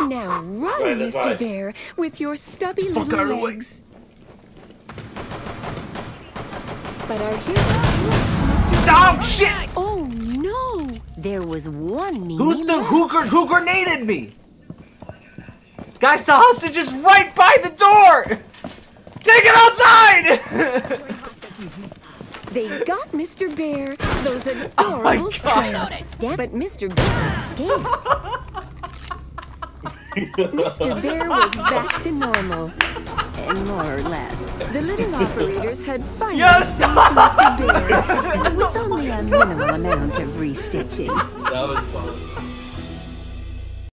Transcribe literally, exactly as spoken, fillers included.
Now run, Right, that's Mister right. Bear, with your stubby Fuck little out of the way. legs. But our hero slipped, Mister Bear. Oh shit! Oh no! There was one meanie Who the left. who, gr who grenaded me? Guys, the hostage is right by the door! Take it outside! They got Mister Bear, those Oh my adorable God. scamps. Damn, but Mister Bear escaped. Mister Bear was back to normal. And more or less. The little operators had finally Yes! saved Mister Bear with only a minimal amount of restitching. That was fun.